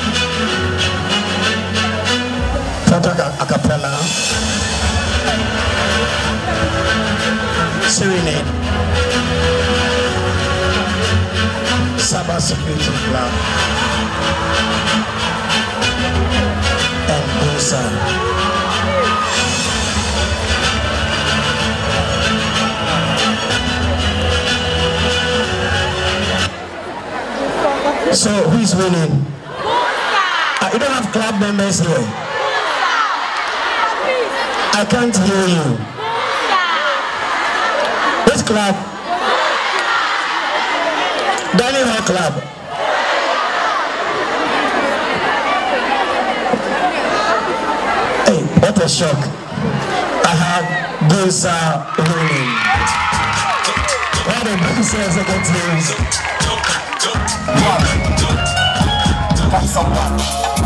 Tata Acapella, Serenade, Sabbath Security Club, and Bosa. So who is winning? Uh, you don't have club members here. I can't hear you. Which club? Dining Hall Club. Hey, what a shock. I have Bosa winning. What a Bosa second teams. That's someone.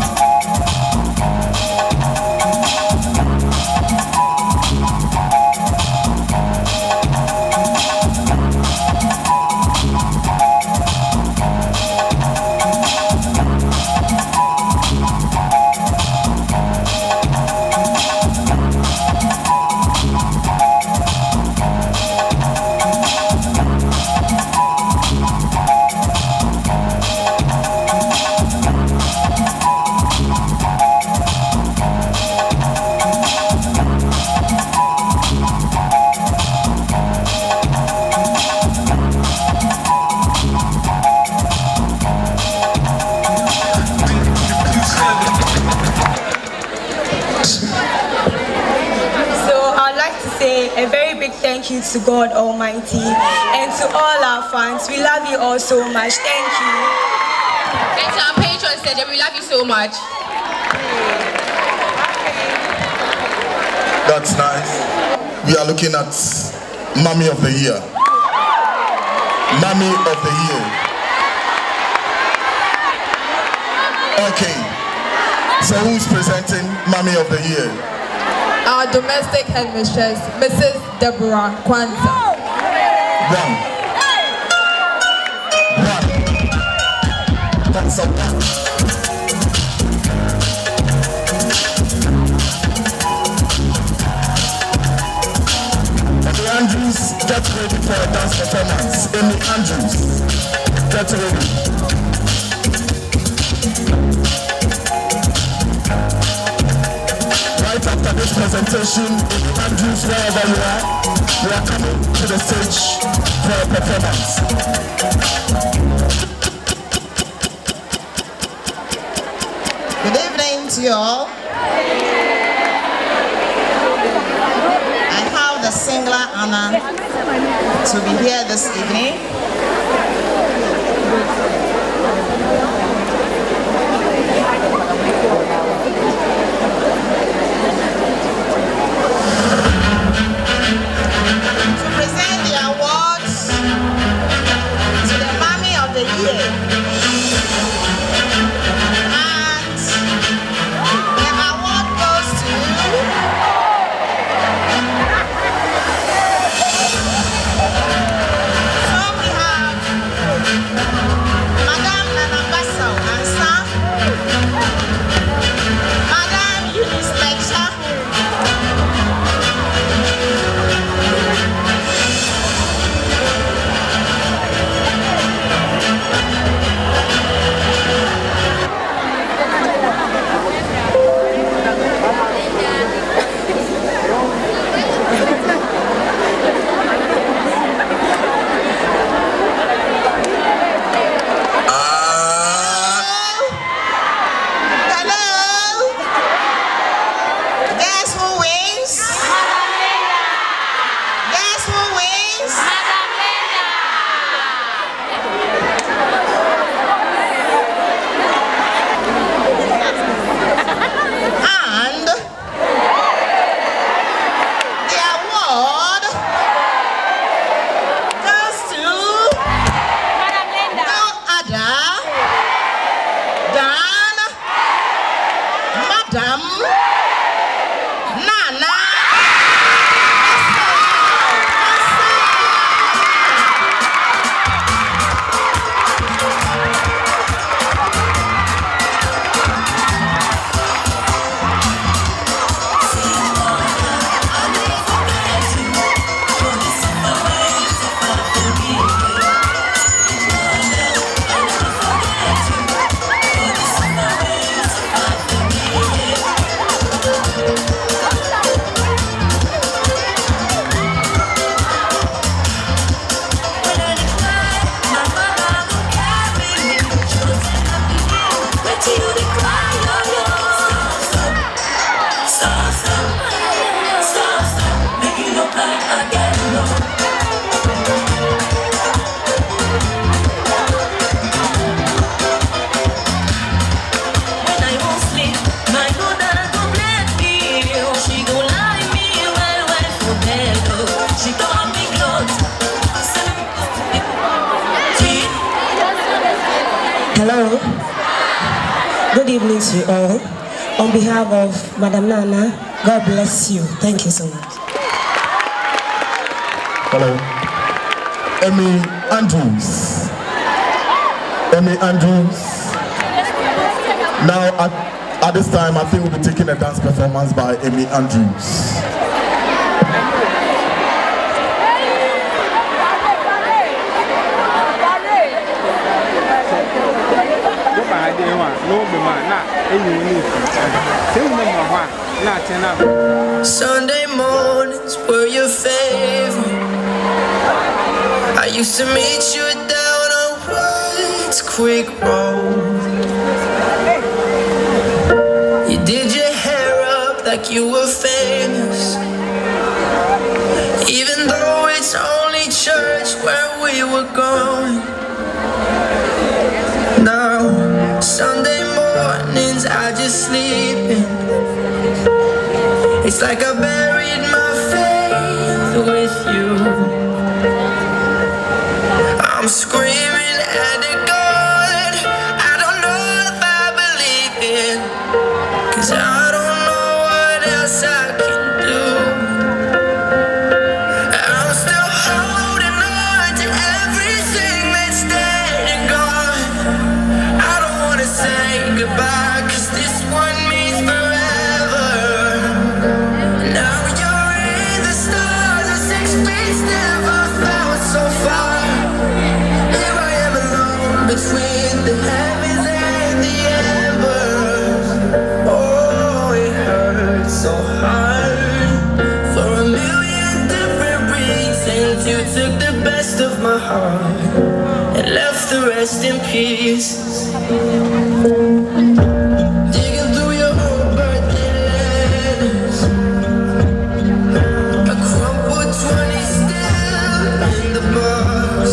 A very big thank you to God Almighty and to all our fans. We love you all so much. Thank you. And to our patrons, said we love you so much. That's nice. We are looking at Mommy of the Year. Mommy of the Year. Okay. So who's presenting Mommy of the Year? Our domestic headmistress, Missus Deborah Kwanzaa. One. One. That's a one. And the Andrews get ready for a dance performance. Amy Andrews, get ready. Right after this presentation, Amy Andrews, wherever you are, we are coming to the stage for a performance. Good evening to you all. I have the singular honor to be here this evening. To present the awards to the Mommy of the Year. Hello, good evening to you all. On behalf of Madam Nana, God bless you. Thank you so much. Hello, Amy Andrews. Amy Andrews. Now, at, at this time, I think we'll be taking a dance performance by Amy Andrews. Sunday mornings were your favorite. I used to meet you down on White's Creek Road. You did your hair up like you were famous, even though it's only church where we were going. Now, Sunday mornings I just sleep in. It's like I buried my faith with you. I'm screaming at a God I don't know if I believe in, 'cause I don't know what else I can do. I'm still holding on to everything that's dead and gone. I don't wanna say goodbye, 'cause this one means forever. Now you're in the stars, the six feet never of my heart and left the rest in peace. Digging through your old birthday letters, a crumpled twenty still in the box.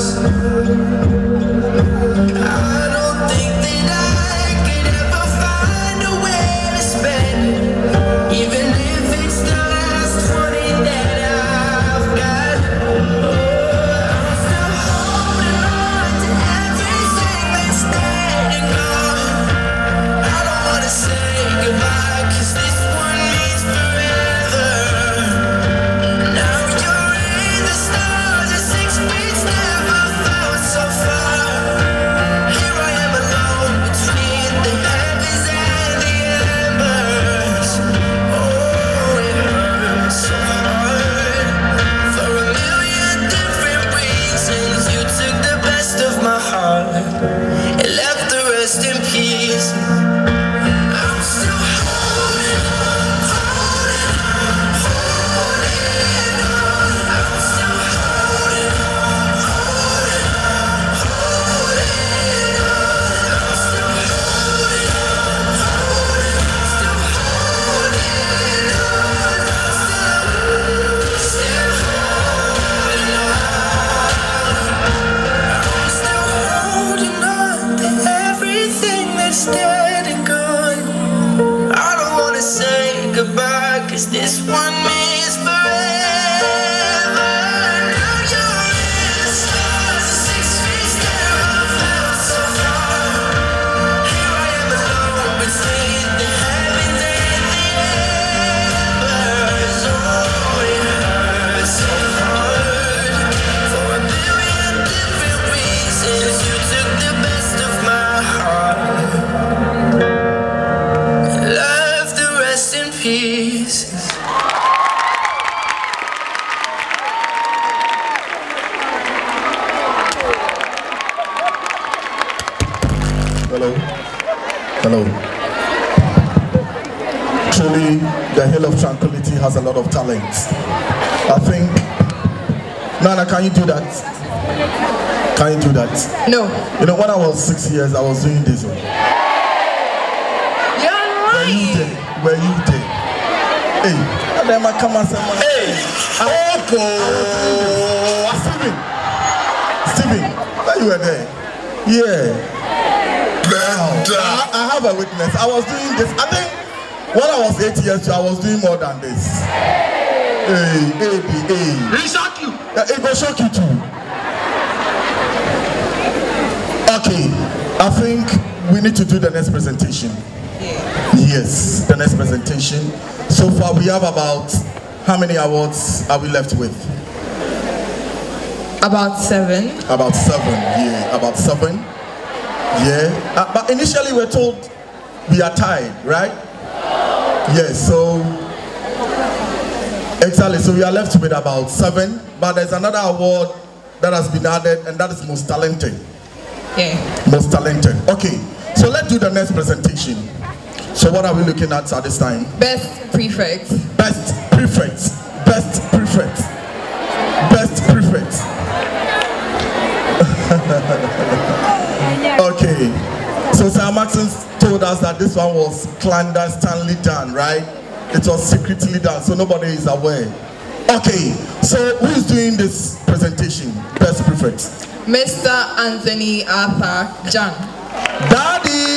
I don't think that I could ever find a way to spend it, even if it's the last twenty that I've got. I'm still holding on to everything that's dead and gone. I don't wanna say goodbye, 'cause this one means forever. Now you're in the stars, and six feet never felt so far. Here I am alone between the heavens and the embers. Oh, it hurts so hard. For a million different reasons, you took the best of my heart and left the rest in peace. I'm still holding on, holding on, holding on. I'm still holding on, holding on, holding on. I'm still holding on, holding on, still holding on. Still, still holding on. I'm still holding on to everything that's dead and gone. I don't wanna say goodbye, 'cause this one means forever. Now you're in the stars, and six feet never felt so far. Here I am alone between the heavens and the embers. Oh, it hurts so hard. For a million different reasons, you took the best of my heart and left the rest in peace. Hello. Hello. Truly, the Hill of Tranquility has a lot of talent. I think, Nana, can you do that? Can you do that? No. You know, when I was six years, I was doing this one. You're Were you lying. there? Were you there? Hey, and then I come and say, hey, Oko, Stephen, Stephen, where you were there? Yeah. I, I have a witness. I was doing this. I think when I was eight years old, I was doing more than this. Hey, hey, hey. It shock you. Yeah, it will shock you too. Okay, I think we need to do the next presentation. Yes, the next presentation. So far, we have about how many awards are we left with? About seven. About seven, yeah, about seven. Yeah, uh, but initially we're told we are tied, right? Yes, so exactly. So we are left with about seven, but there's another award that has been added, and that is most talented. Yeah. Most talented. Okay, so let's do the next presentation. So what are we looking at at this time? Best prefect. Best prefect. Best prefect. Best prefect. Okay, so Sir Maxon told us that this one was clandestinely done, right? It was secretly done, so nobody is aware. Okay, so who's doing this presentation? Best prefect. Mister Anthony Arthur John. Daddy!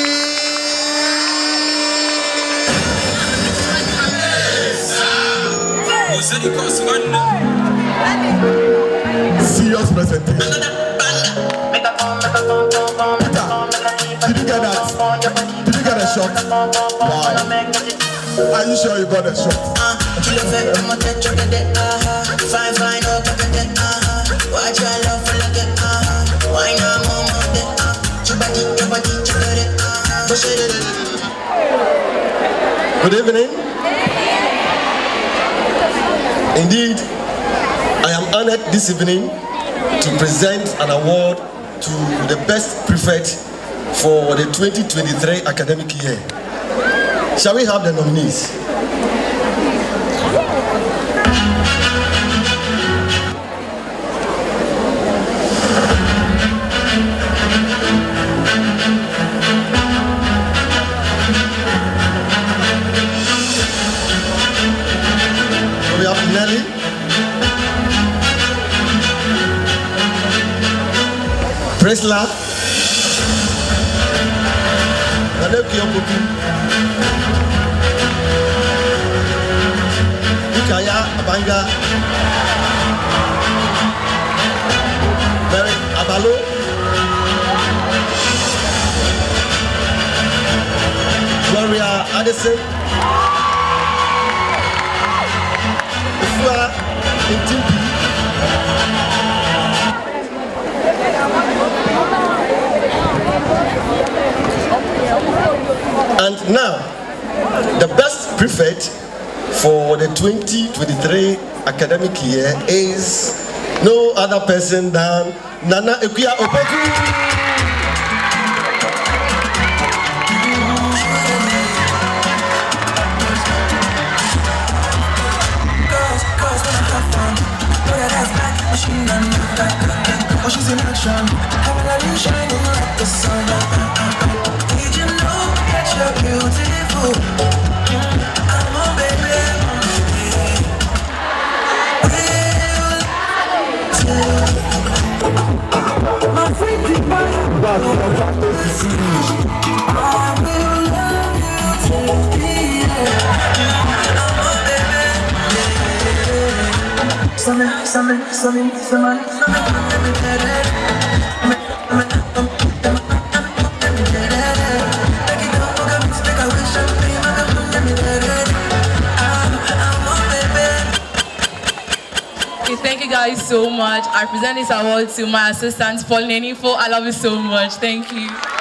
Serious presentation. Did you get that? Did you get a shot? Wow. Are you sure you got a shot? Good evening. Indeed, I am honored this evening to present an award to the best prefect for the twenty twenty-three academic year. Shall we have the nominees? Presla, Nanekia Buki, Bukaya Abanga, Mary Abalo, Gloria Addison, Ufua Intimpi. And now, the best prefect for the twenty twenty-three academic year is no other person than Nana Ekuya Opoku. Oh, she's in action, having a new shining like the sun. Did you know that you're beautiful? I'm a baby, my pretty boy. I will love you till the end. I'm a baby. Something, something, something, something, something. Thank you guys so much. I present this award to my assistant, Paul Nenifo. I love you so much. Thank you.